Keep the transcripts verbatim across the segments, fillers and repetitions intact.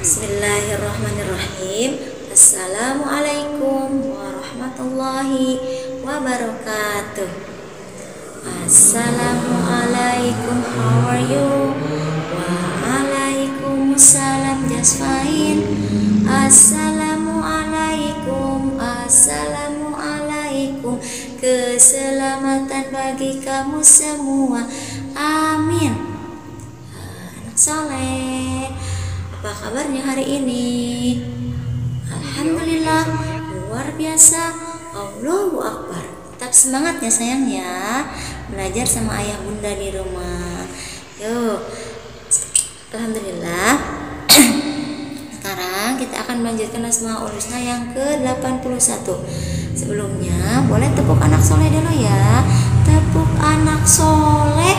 Bismillahirrahmanirrahim. Assalamualaikum warahmatullahi wabarakatuh. Assalamualaikum, how are you? Waalaikumsalam, just fine. Assalamualaikum, assalamualaikum. Keselamatan bagi kamu semua, amin. Anak soleh, apa kabarnya hari ini? Alhamdulillah, luar biasa. Allahu Akbar. Tetap semangat ya sayang ya, belajar sama ayah bunda di rumah. Yuk, alhamdulillah. Sekarang kita akan melanjutkan Asmaul Husna yang ke delapan puluh satu. Sebelumnya boleh tepuk anak soleh dulu ya. Tepuk anak soleh.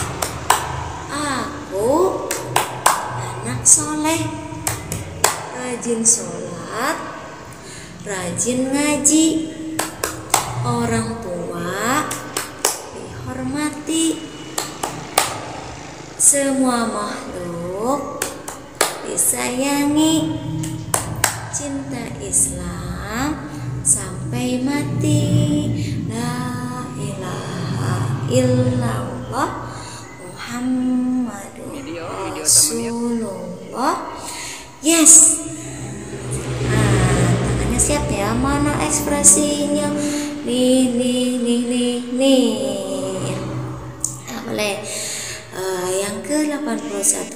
Aku anak soleh, rajin sholat, rajin ngaji, orang tua dihormati, semua makhluk disayangi, cinta Islam sampai mati. La ilaha illallah Muhammadur Rasulullah. Yes. Nah, tangannya siap ya. Mana ekspresinya? Nih, nih, nih, nih, nih. Nah, boleh. Uh, yang ke delapan puluh satu.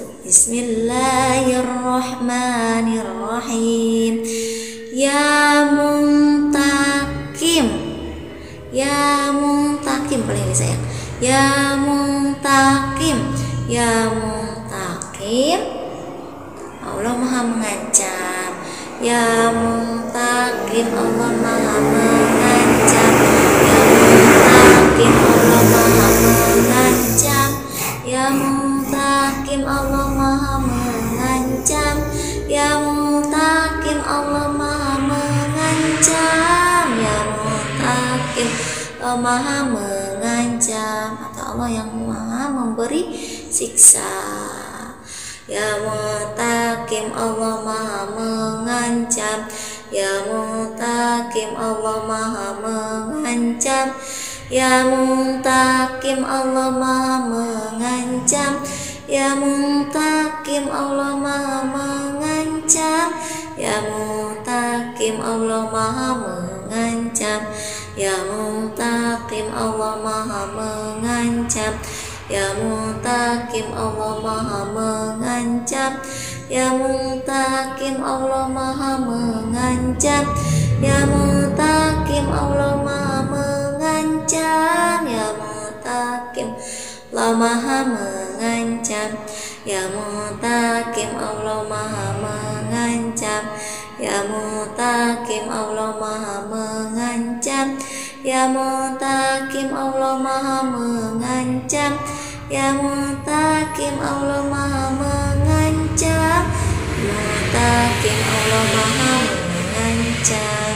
Bismillahirrahmanirrahim. Ya Muntakim, ya Muntakim, boleh ini sayang. Ya Muntakim, ya Muntakim, Allah maha mengancam. Ya Muntakim, Allah maha mengancam. Ya Muntakim, Allah maha mengancam. Ya Muntakim, Allah maha mengancam. Ya Muntakim, Allah maha mengancam. Ya Muntakim, Allah maha mengancam, atau Allah yang maha memberi siksa. Ya Muntakim, Allah maha mengancam. Ya Muntakim, Allah maha mengancam. Ya Muntakim, Allah maha mengancam. Ya Muntakim, Allah maha mengancam. Ya Muntakim, Allah maha mengancam. Ya Muntakim, Allah maha mengancam. Ya Muntakim, Allah maha mengancam. Ya Muntakim, Allah maha mengancam. Ya Muntakim, Allah maha mengancam. Ya Muntakim, Allah maha mengancam. Ya Muntakim, Allah maha mengancam. Ya Muntakim, Allah maha mengancam. Ya Muntakim, Allah maha mengancam. Ya Muntakim, Allah maha mengancam. Muntakim, Allah maha mengancam.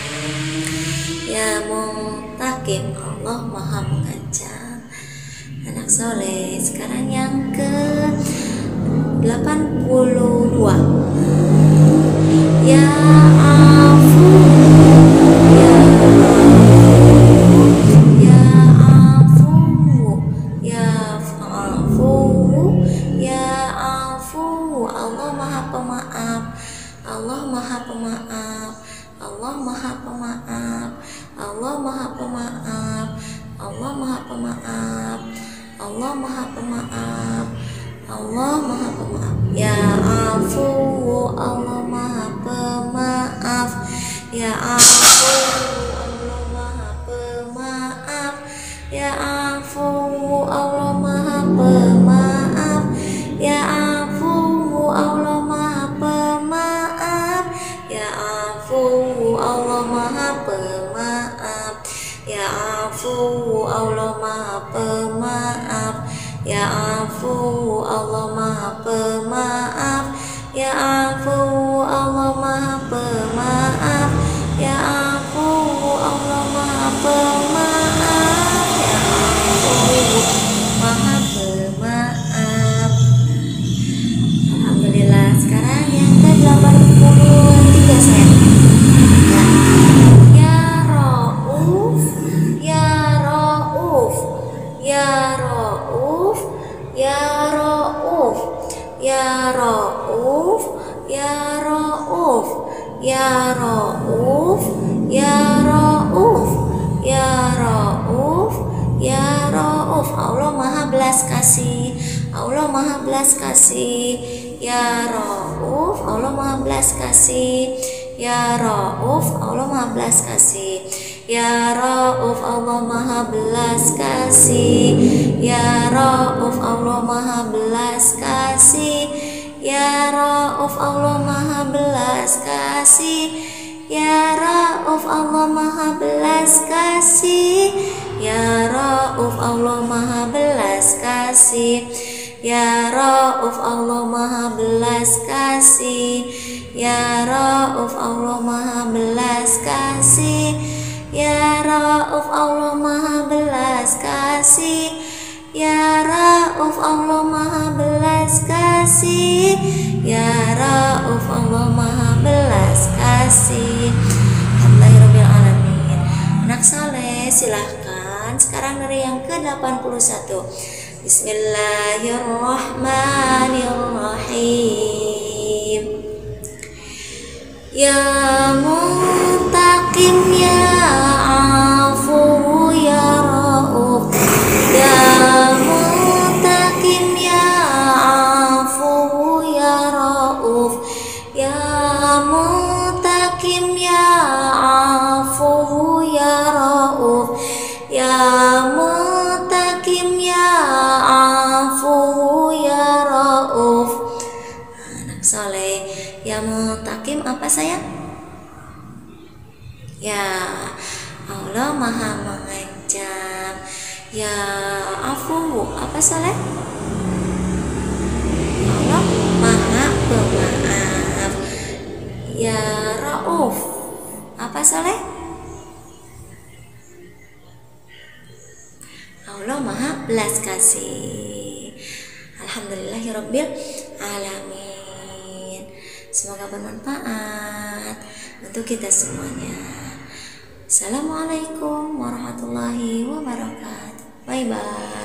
Ya Muntakim, Allah maha mengancam. Anak soleh, sekarang yang ke delapan puluh dua. Ya Afu, ya Ya Afu, ya Afu, ya Afu. Allah maha pemaaf. Allah maha pemaaf. Allah maha pemaaf. Allah maha pemaaf. Allah maha pemaaf. Allah maha pemaaf. Allah maha pemaaf. Ya Afu, Allah maha pemaaf. Ya Afu, Allah maha pemaaf. Ya Afu, Allah maha pemaaf. Ya Afu, Allah maha pemaaf. Ya Afu, Allah maha pemaaf. Ya Afu, Allah maha pemaaf. Ya Afu, Allah maha pemaaf. Ya Afu, Allah maha pemaaf. Ya Afu, Allah maha pemaaf. Ya Afu, maha pemaaf. Alhamdulillah. Sekarang yang ya Rauf, ya Rauf, ya Rauf, ya Rauf, ya Rauf, ya Rauf, ya Rauf, ya Rauf. Allah Maha belas kasih, Allah Maha belas kasih, ya Rauf, Allah Maha belas kasih, ya Rauf, Allah Maha belas kasih, ya Rauf, Allah Maha belas kasih, ya Rauf, Allah Maha belas kasih, ya Rauf, Allah Maha belas kasih, ya Rauf, Allah Maha belas kasih, ya Rauf, Allah Maha belas kasih, ya Rauf, Allah Maha belas kasih, ya Rauf, Allah Maha belas kasih, ya Rauf, Allah Maha belas kasih, ya Rauf, Allah Maha belas kasih, ya Rauf, Allah Maha belas kasih. Alhamdulillahirabbil alamin. Anak saleh, silahkan sekarang dari yang ke delapan puluh satu. Bismillahirrahmanirrahim. Ya Muntaqim, ya Afu, ya Rauf, ya Muntaqim, ya Afu, ya Rauf, ya Muntaqim, ya Afu, ya Rauf, ya Muntaqim, ya Afu, ya Rauf. Anak soleh, ya Muntaqim apa sayang? Ya Allah Maha mengancam. Ya Afu apa soleh? Allah Maha pemaaf. Ya Rauf apa soleh? Allah Maha belas kasih. Alhamdulillahirabbil alamin. Semoga bermanfaat untuk kita semuanya. Assalamualaikum warahmatullahi wabarakatuh. Bye bye.